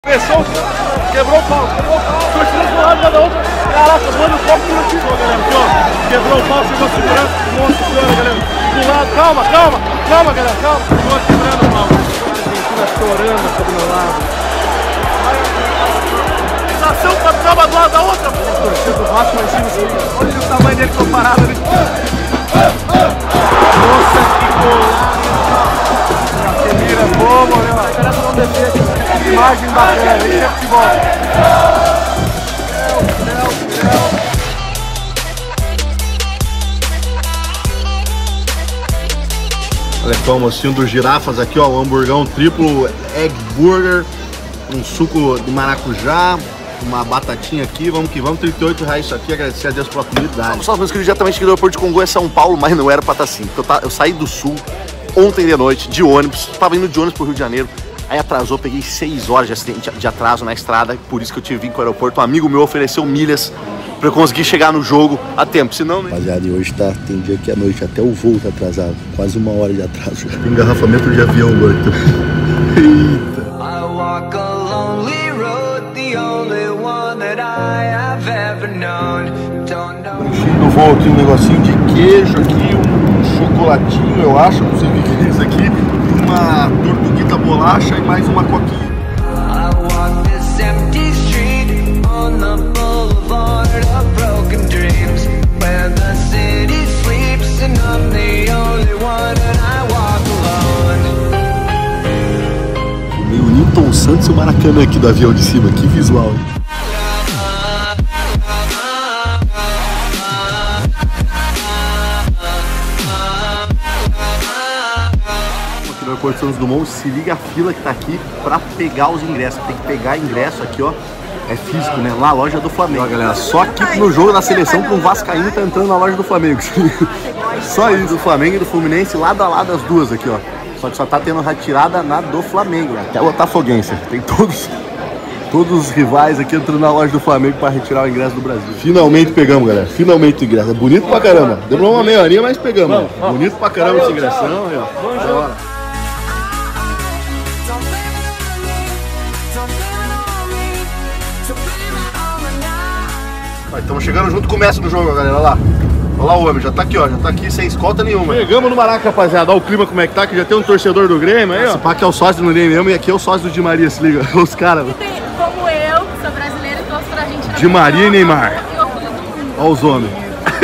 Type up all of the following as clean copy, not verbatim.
Pressão, quebrou o pau, torcida do lado da outra. Caraca, mano, o copo não tirou, galera. Aqui, ó, quebrou o pau, chegou segurança. Nossa senhora, galera. Do lado, calma, galera, calma. Chegou quebrando o pau. A Argentina chorando aqui do meu lado. Nação pra do lado da outra. A torcida do Vasco lá em cima, assim. Olha o tamanho dele comparado ali. Nossa, que gol. Mira, como, meu. A diferença não defende. Imagem bacana, isso é futebol. Olha só o almocinho dos girafas aqui, ó, o hamburgão triplo, egg burger, um suco de maracujá, uma batatinha aqui, vamos que vamos, R$38 isso aqui, agradecer a Deus pela comunidade. Só meus queridos, diretamente aqui do aeroporto de Congonhas, São Paulo, mas não era pra estar assim, porque eu saí do sul ontem de noite, de ônibus, tava indo de ônibus pro Rio de Janeiro. Aí atrasou, peguei 6 horas de atraso na estrada, por isso que eu tive que vir com o aeroporto. Um amigo meu ofereceu milhas pra eu conseguir chegar no jogo a tempo, senão... Rapaziada, e hoje tem dia que à noite até o voo tá atrasado, quase 1 hora de atraso. Tem engarrafamento de avião agora. Eita! No voo aqui um negocinho de queijo aqui, um chocolatinho, eu acho, não sei o que é isso aqui. Uma tortuguita bolacha e mais uma coquinha. Meio Newton Santos e o Maracanã aqui do avião de cima, que visual, hein? Aeroporto Santos Dumont, se liga a fila que tá aqui pra pegar os ingressos. Tem que pegar ingresso aqui, ó. É físico, né? Lá, a loja do Flamengo. Ó, galera, só aqui no jogo da seleção que um vascaíno tá entrando na loja do Flamengo. Só isso, do Flamengo e do Fluminense, lado a lado as duas aqui, ó. Só que só tá tendo retirada na do Flamengo, né? Até o Botafoguense. Tem todos os rivais aqui entrando na loja do Flamengo pra retirar o ingresso do Brasil. Finalmente pegamos, galera. Finalmente o ingresso. É bonito pra caramba. Demorou uma meia horinha, mas pegamos. Né? Bonito pra caramba esse ingressão. Aí, ó. Estamos chegando junto com o mestre do jogo, galera, olha lá. Olha lá o homem, já tá aqui, ó, já tá aqui sem escolta nenhuma. Chegamos no Maraca, rapaziada, olha o clima como é que tá, que já tem um torcedor do Grêmio aí, ó. Esse pá que é o sócio do Grêmio mesmo e aqui é o sócio do Di Maria, se liga, os caras. Como eu, que sou brasileira e torço pra Argentina. Di Maria e Neymar. Olha os homens.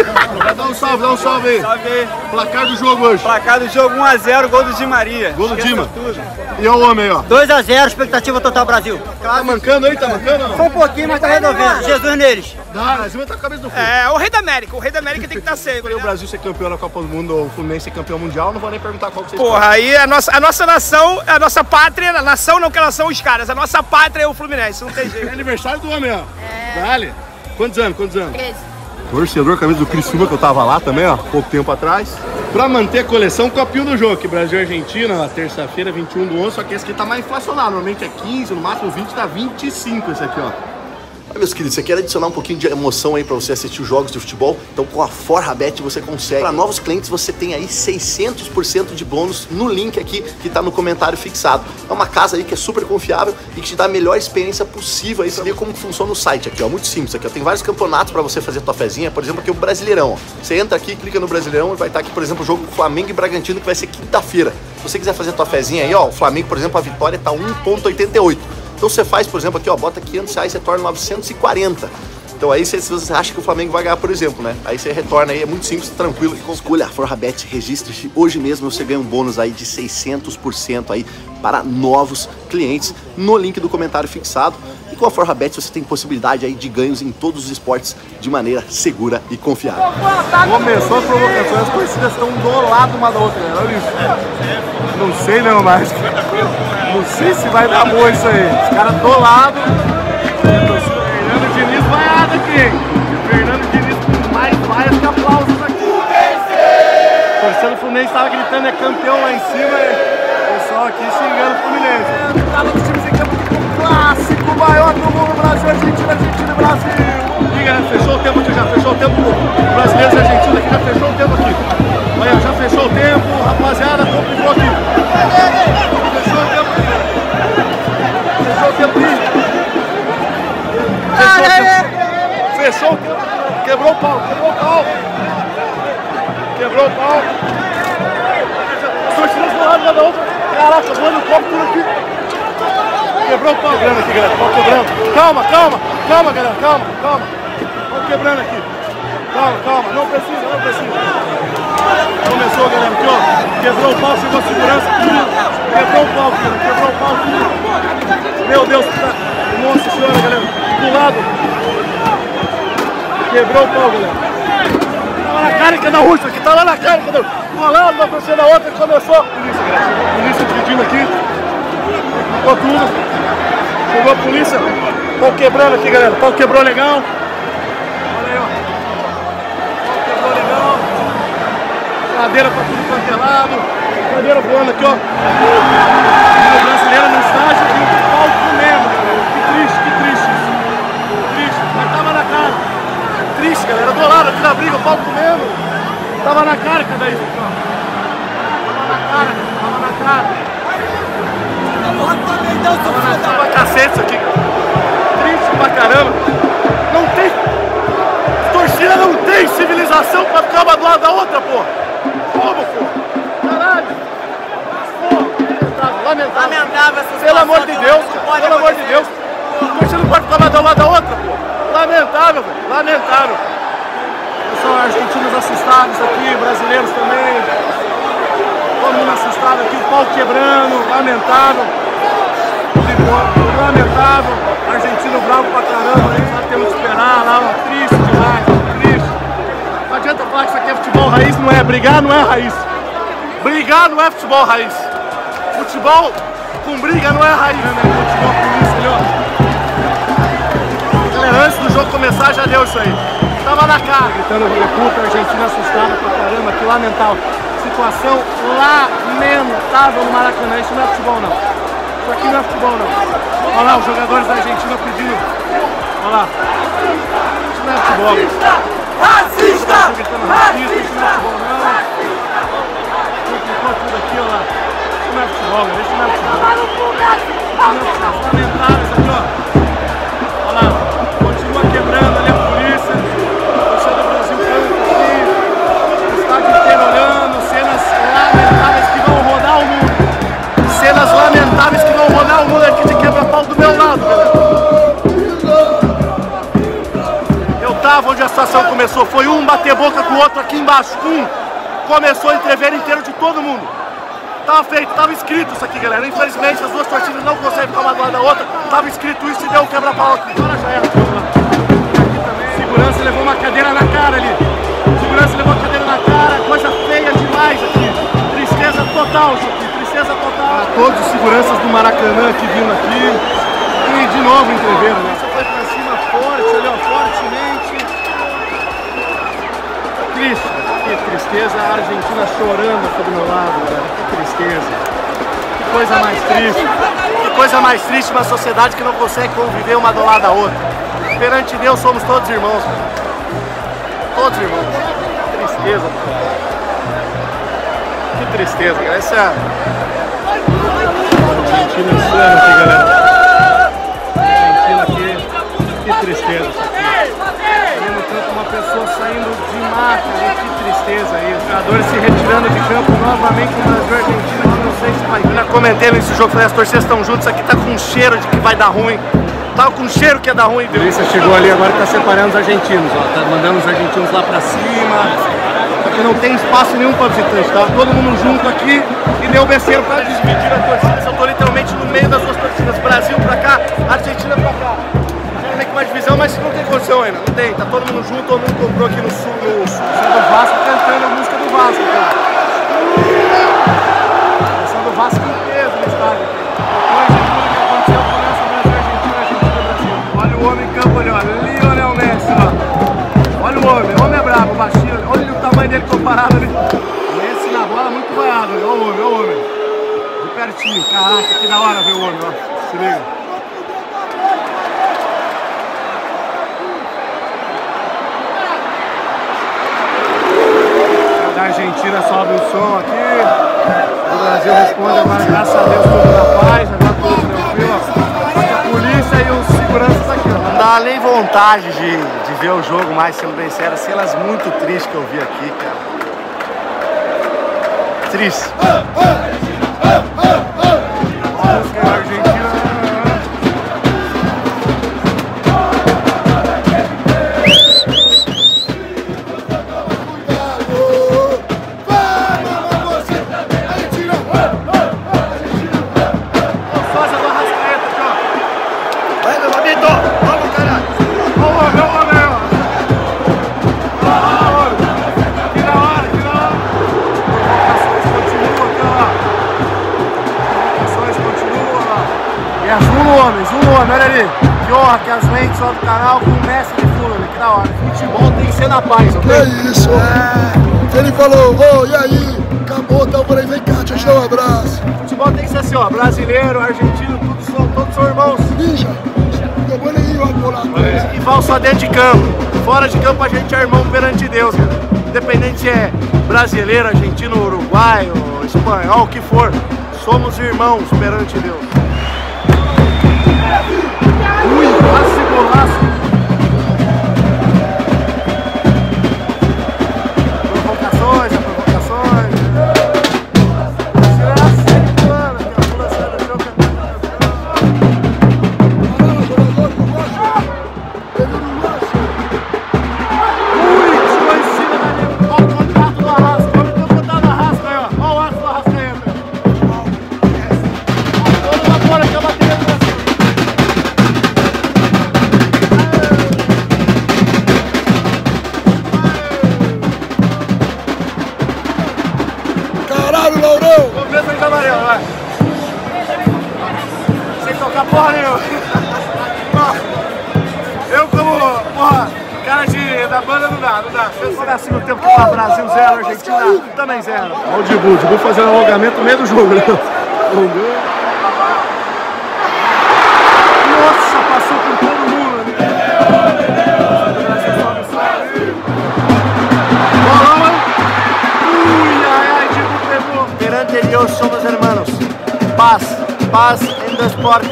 Dá um salve aí. Salve aí. Placar do jogo hoje. Placar do jogo 1 a 0, gol do Di Maria. Gol do Dima. E olha o homem aí, ó. 2 a 0, expectativa total Brasil. Tá mancando aí, tá mancando? Só um pouquinho, mas tá resolvendo. Jesus neles. Dá, mas vai estar com a cabeça do fogo. É, o rei da América. O rei da América tem que estar sempre. O Brasil ser campeão na Copa do Mundo, ou o Fluminense ser campeão mundial, não vou nem perguntar qual que vocês Porra, aí a nossa nação, a nossa pátria, a nação não que elas são os caras, a nossa pátria é o Fluminense, não tem jeito. É aniversário do homem, ó. Dale. Quantos anos? 13. Torcedor, camisa do Criciúma, que eu tava lá também, ó, pouco tempo atrás. Pra manter a coleção, copinho do jogo, que Brasil e Argentina, terça-feira, 21 do 11, só que esse aqui tá mais inflacionado, normalmente é 15, no máximo 20, tá 25 esse aqui, ó. Olha, meus queridos, você quer adicionar um pouquinho de emoção aí pra você assistir os jogos de futebol? Então com a ForraBet você consegue. Para novos clientes você tem aí 600% de bônus no link aqui que tá no comentário fixado. É uma casa aí que é super confiável e que te dá a melhor experiência possível aí. Você vê como funciona o site aqui, ó, muito simples aqui, ó. Tem vários campeonatos pra você fazer a tua fezinha, por exemplo aqui o Brasileirão, ó. Você entra aqui, clica no Brasileirão e vai estar aqui, por exemplo, o jogo Flamengo e Bragantino que vai ser quinta-feira. Se você quiser fazer a tua fezinha aí, ó, o Flamengo, por exemplo, a vitória tá 1,88. Então você faz, por exemplo, aqui, ó, bota R$500, você torna 940. Então aí se você acha que o Flamengo vai ganhar, por exemplo, né? Aí você retorna aí, é muito simples, tranquilo. Escolha a ForraBet, registre-se hoje mesmo, você ganha um bônus aí de 600% aí para novos clientes no link do comentário fixado. E com a ForraBet você tem possibilidade aí de ganhos em todos os esportes de maneira segura e confiável. Começou as provocações, as torcidas estão do lado uma da outra, olha isso. Não sei não, mas não sei se vai dar boa isso aí. Os caras do lado. Fernando Diniz vaiado aqui, hein? Fernando Diniz com mais vaias que aplausos aqui. O torcedor do Fluminense estava gritando, é campeão lá em cima. O pessoal aqui xingando o Fluminense. O cara dos times aqui é um clássico maior do mundo. Brasil, Argentina, Argentina e Brasil. E galera, fechou o tempo aqui já, fechou o tempo. Brasileiros e Argentina aqui já fechou o tempo aqui. Olha, já fechou o tempo, rapaziada, complicou aqui. Fechou o tempo aqui. Fechou o tempo aqui. fechou o tempo. Quebrou o pau, quebrou o pau. Quebrou o pau. As torcidas do lado da outra. Caraca, voando o copo por aqui. Quebrou o pau. Quebrando aqui, galera. Pau quebrando. Calma, calma. Calma, galera. Calma, calma. Pau quebrando aqui. Calma, calma. Não precisa, não precisa. Começou, galera. Aqui, ó. Quebrou o pau, chegou a segurança. Quebrou o pau, galera. Quebrou o pau. Meu Deus. Nossa senhora, galera. Do lado. Quebrou o pau, galera. Tava na carica da Rússia aqui. Tava na carica da Rússia. Um lado, uma torcida da outra. Começou. Polícia, galera. Polícia dividindo aqui. Ficou tudo. Chegou a polícia. Pau quebrando aqui, galera. Pau quebrou legal. Olha aí, ó. Pau quebrou legal. Cadeira pra tudo quanto é lado. Cadeira voando aqui, ó. A brasileira no estágio e o pau comendo, galera. Que triste, que triste. Triste. Mas tava na cara. Triste, galera. Do lado aqui na briga, o pau comendo. Tava na cara, cadê isso? Tava na cara, tava na cara. Tava pra cacete isso aqui. Triste pra caramba. Não tem. Torcida não tem civilização pra ficar uma do lado da outra, pô. Como, pô? Caralho. Lamentável essa situação. Pelo amor de Deus, cara. Pelo amor de Deus. Você não pode ficar do lado da outra, pô. Lamentável, velho. Lamentável. São argentinos assustados aqui, brasileiros também. Todo mundo assustado aqui, o pau quebrando. Lamentável. Lamentável. Argentino bravo pra caramba, né? Só temos que esperar lá, ó. Triste demais, triste. Não adianta falar que isso aqui é futebol raiz, não é. Brigar não é raiz. Brigar não é futebol raiz. Futebol com briga não é raiz, né? Futebol polícia ali, ó. Galera, antes do jogo começar já deu isso aí. Tava na cara, gritando reputa, a Argentina assustada pra caramba, que lamentável. Situação lamentável no Maracanã, isso não é futebol não. Isso aqui não é futebol não. Olha lá, os jogadores da Argentina pedindo. Olha lá. Isso não é futebol. Racista! Gritando racista, isso não é futebol não. Complicou tudo aqui, olha lá. Isso não é futebol, galera. Isso não é futebol. Lamentável isso aqui, ó. Olha lá. Continua quebrando ali a polícia. Torcida do Brasil canta aqui. O estádio inteiro olhando. Cenas lamentáveis que vão rodar o mundo. Cenas lamentáveis que vão rodar o mundo aqui de quebra-pau do meu lado, galera. Eu tava onde a situação começou. Foi um bater boca com o outro aqui embaixo. Começou a entrever inteiro de todo mundo. Tava feito, tava escrito isso aqui, galera. Infelizmente as duas torcidas não conseguem ficar uma do lado da outra. Tava escrito isso e deu um quebra-pau aqui. Agora já era. Aqui também. Segurança levou uma cadeira na cara ali. Segurança levou a cadeira na cara. Coisa feia demais aqui. Tristeza total isso aqui. Tristeza total. Todos os seguranças do Maracanã aqui vindo aqui. E de novo entreveram, né? Você foi pra cima forte, ali, ó, fortemente. Triste. Que tristeza, a Argentina chorando aqui do meu lado, galera. Que tristeza. Que coisa mais triste. Que coisa mais triste uma sociedade que não consegue conviver uma do lado da outra. Perante Deus somos todos irmãos, cara. Todos irmãos. Que tristeza, cara. Que tristeza, galera. Essa é a Argentina insana aqui, galera. Argentina aqui. Que tristeza isso aqui. Uma pessoa saindo de mata, né? Que tristeza aí. Os jogadores se retirando de campo novamente no Brasil e Argentina, que não sei se vai. Eu já comentei nesse jogo, falei, as torcidas estão juntas, isso aqui tá com cheiro de que vai dar ruim. Tava com cheiro que ia dar ruim. A polícia chegou ali agora e tá separando os argentinos, ó. Tá mandando os argentinos lá pra cima. Porque não tem espaço nenhum pra visitante, tá? Todo mundo junto aqui e deu besteira pra dividir a torcida. Eu tô literalmente no meio das duas torcidas. Brasil pra cá, Argentina pra cá. Tem uma divisão, mas não tem condição ainda, não tem, tá todo mundo junto, todo mundo comprou aqui no sul do Vasco, cantando a música do Vasco, cara. A canção do Vasco inteiro no estádio. Depois de tudo que aconteceu com essa Brasil-Argentina, Argentina-Brasil. Olha o homem em campo ali, ó, Lionel Messi, ó. Olha o homem é brabo, baixinho, olha o tamanho dele comparado ali. Messi na bola, muito vaiado, olha o homem. De pertinho, caraca, que da hora ver o homem, ó, se liga. A Argentina sobe o som aqui, o Brasil responde agora, graças a Deus, tudo na paz, agora tudo tranquilo. Só que a polícia e os seguranças aqui, ó. Não dá nem vontade de ver o jogo mais, sendo bem sério. Cenas muito tristes que eu vi aqui, cara. Triste. Olha ali, que honra que as lentes lá do canal com o mestre de Fulham, que da hora. Futebol tem que ser na paz, ok? É isso. Ele falou, e aí? Acabou, tá por aí, vem cá, te dar um abraço. Futebol tem que ser assim, ó, brasileiro, argentino, todos são irmãos. Ninja. E vão só dentro de campo. Fora de campo a gente é irmão perante Deus, cara. Independente se é brasileiro, argentino, uruguaio, espanhol, o que for. Somos irmãos perante Deus. Ui, quase golaço. Provocações. Será sério, mano? Que a pula sai do jogo. Ui, tirou em cima da minha. Olha o contato do Arrasca. Olha o contato do Arrasca aí, ó. Olha o arco do Arrasca aí, velho. Toda uma bola que eu bati dentro da cima. Caralho, Laurão! Vou ver se tá amarelo, vai. Sem tocar porra nenhuma. Eu como, porra, cara da banda não dá. Se eu for assim no tempo que tá Brasil 0, Argentina também 0. Olha o Dibu fazendo alongamento no meio do jogo, né? Nossa, passou por todo mundo ali. Perante Dios somos hermanos. Paz en deporte.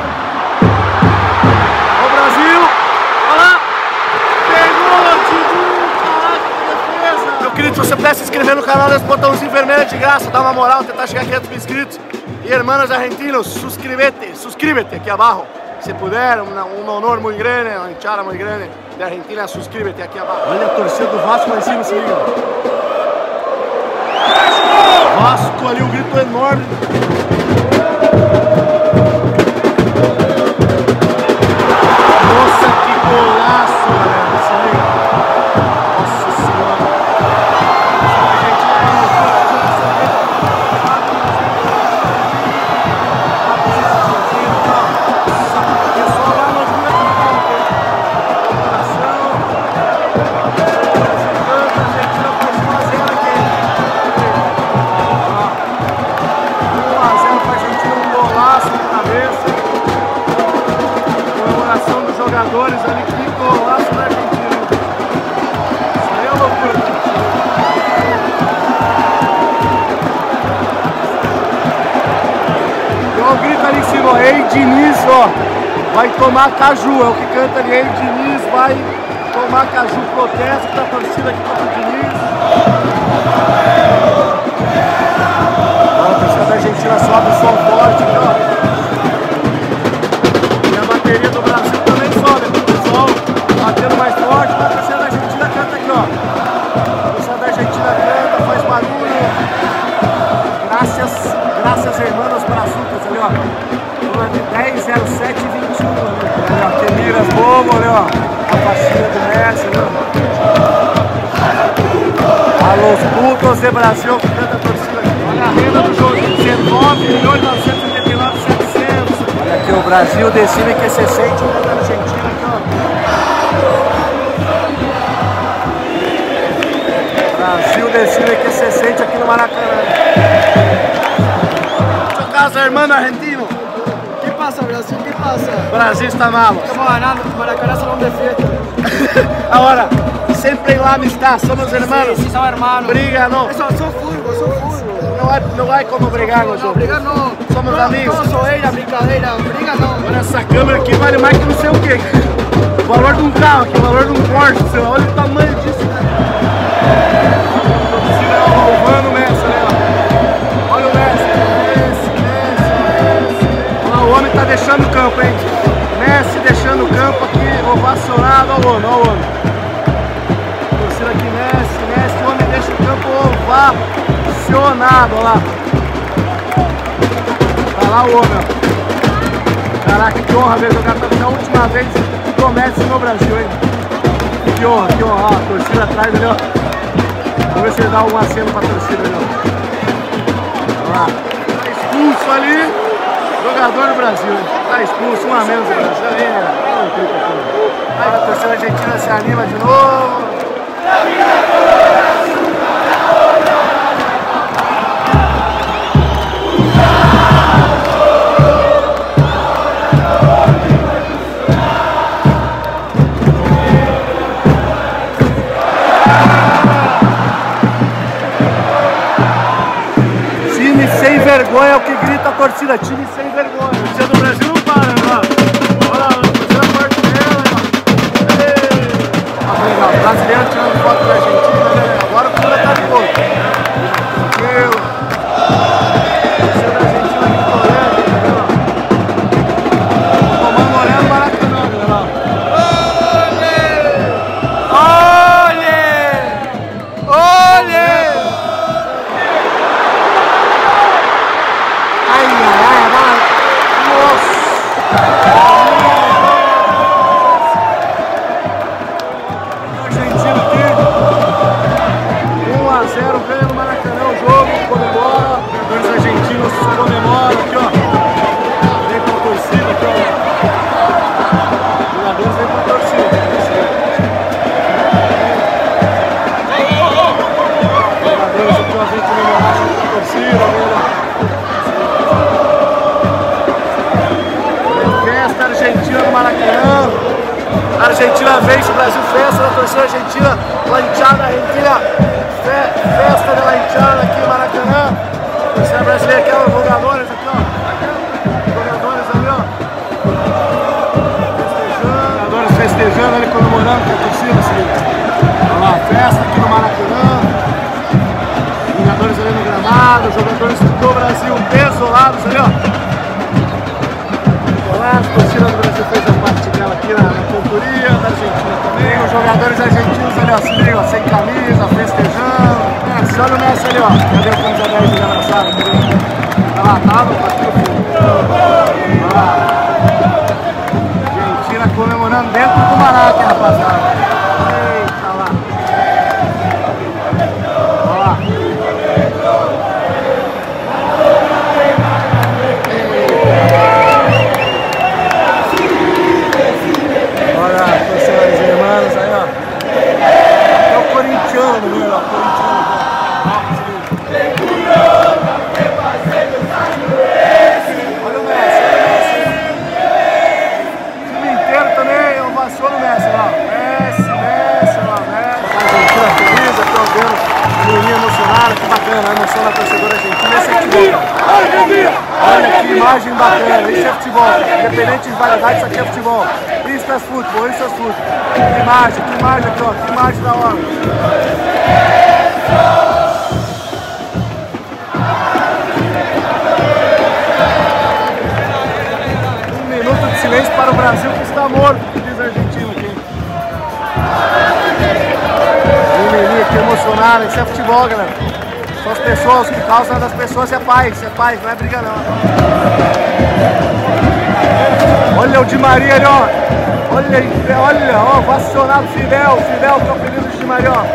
O Brasil, olha lá, pegou o Dibu, caraca, que defesa. Meu querido, se você pudesse se inscrever no canal, desse botãozinho vermelho de graça, dá uma moral, tentar chegar a 500 mil inscritos. E hermanos argentinos, suscríbete aqui abaixo. Se puder, um honor muito grande, uma hinchada muito grande de Argentina, suscríbete aqui abaixo. Olha a torcida do Vasco lá em cima, se liga. Vasco ali, um grito enorme. Nossa, que golaço, galera. Isso aí. Nossa senhora. Jogadores ali, que golaço da Argentina. Isso aí é loucura. Tem um grito ali em cima, ó. Ei Diniz, ó. Vai tomar caju. É o que canta ali. Ei Diniz, vai tomar caju. Protesto da torcida aqui contra o Diniz. Ó, a torcida da Argentina sobe o som forte aqui, ó. E a bateria do Brasil também sobe, o pessoal batendo mais forte, mas a torcida da Argentina canta aqui, ó. A torcida da Argentina canta, faz barulho. Graças hermanos brazucas ali, ó. Turma de 10, 07 e 21 ali, ó. Temiras Bobo, ali, ó. A faixinha do Messi, ali, ó. Alô, putos de Brasil, que canta a torcida aqui. Olha a renda do jogo, 19.979.700. Olha aqui o Brasil, decide que se sente o da Argentina aqui, ó. Brasil decide que se sente aqui no Maracanã. Seu caso, hermano argentino. Que passa, Brasil? Que passa? Brasil está malo. Estamos ganando, Maracanã salón de fiesta. Ahora, siempre en la amistad, somos hermanos. Sí, somos hermanos. Briga, no. Eso, son fútbol, son fútbol. No hay como brigar nosotros. No, brigar no. Somos amigos. No, zoeira, brincadeira, briga no. Olha essa câmera aqui, vale mais que não sei o quê. O valor de um carro aqui, o valor de um Porsche, sei lá, olha o tamanho disso, cara. Louvando o Messi, né? Olha o Messi. Olha lá, o homem tá deixando o campo, hein? Messi deixando o campo aqui, ovacionado. Olha o homem, olha o homem. Torcida aqui, Messi, o homem deixa o campo ovacionado, olha lá. Tá lá o homem, ó. Caraca, que honra ver jogar pela última vez do Messi no Brasil, hein? Que honra, ó, a torcida atrás ali, ó. Vamos ver se ele dá um aceno pra torcida ali, ó. Olha lá. Tá expulso ali, jogador do Brasil, hein? Tá expulso, um a menos do Brasil. Aí a torcida argentina se anima de novo. Sem vergonha é o que grita a torcida, time sem vergonha. A torcida do Brasil não para, né? Olha lá, a torcida forte dela, ó. Olha legal, brasileiro tirando foto da Argentina, né? Agora o cara tá de boa. Tranquilo. A torcida da Argentina aqui correndo, ó. Tomando olhando no Maracanã, né? Olha! Argentina aqui, 1 a 0, ganha no Maracanã o jogo, comemora, os argentinos comemoram aqui, ó. Vem com a torcida aqui, ó. Os jogadores vêm com a torcida. Os jogadores aqui, ó, vem comemorar com a torcida, festa argentina no Maracanã. A Argentina vence, o Brasil festa da torcida argentina, la hinchada argentina, festa da hinchada aqui no Maracanã. A torcida brasileira aqui, ó, os jogadores aqui, ó. Os jogadores ali, ó. Festejando. Os jogadores festejando ali, comemorando com a torcida, assim. Olha lá, festa aqui no Maracanã. Os jogadores ali no gramado, os jogadores do Brasil desolados ali, ó. A torcida do Brasil fez a parte dela aqui na cantoria, da Argentina também. Os jogadores argentinos ali, ó, se ligam, sem camisa, festejando. Messi, olha o Messi ali, ó. Cadê o camisa 10 ali abraçado? Olha lá, tá aqui no fundo. Olha lá. Argentina comemorando dentro do Maraca, rapaziada. Eita lá. Olha lá. Emoção da torcedora argentina, esse é futebol. Olha que imagem bacana, isso é futebol. Independente de variedade, isso aqui é futebol. Isso é futebol, isso é futebol. Que imagem aqui, ó, que imagem da hora. Um minuto de silêncio para o Brasil que está morto, que diz a Argentina aqui. Que emocionaram, isso é futebol, galera. São as pessoas, que causa das pessoas é paz, não é briga não. Olha o Di Maria ali, ó. Olha, ó, vacionado, Fidel, que é o apelido de Di Maria, ó.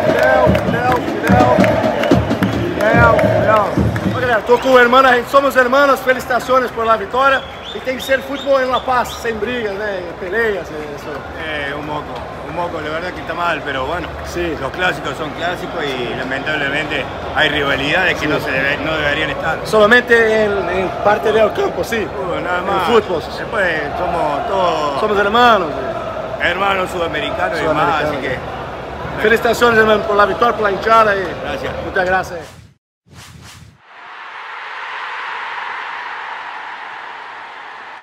Fidel. Ó, galera, tô com o hermano, somos hermanos, felicitações por la vitória. Y tiene que ser fútbol en La Paz, sin brigas, peleas, eso. Un poco, la verdad que está mal, pero bueno, sí. Los clásicos son clásicos y lamentablemente hay rivalidades que no deberían estar. Solamente en parte del campo, sí. Nada más. En fútbol. Después somos todos... Somos hermanos. Hermanos sudamericanos y demás, así que... Felicitaciones, hermano, por la victoria, por la hinchada. Gracias. Muchas gracias.